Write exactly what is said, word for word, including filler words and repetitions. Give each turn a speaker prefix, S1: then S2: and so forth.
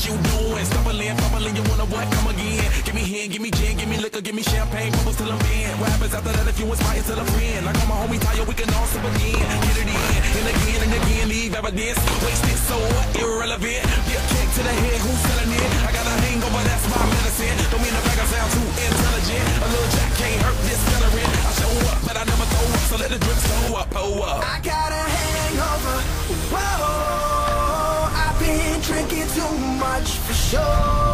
S1: you doing? Stumbling, fumbling, you wanna what? Come again. Give me hand, give me gin, give me liquor, give me champagne, bubbles till I'm in. What happens after that if you inspire till a friend? Like all my homie tired, we can all sip again. Get it in, and again and again, leave evidence. Wasted, so what? Irrelevant. Be a kick to the head, who's selling it? I got a hangover, that's my medicine. Don't mean the fact I sound too intelligent. A little jack can't hurt this celery. I show up, but I never throw up, so let the drip show up, oh up.
S2: I got a hangover, whoa, I've been drinking too much for sure.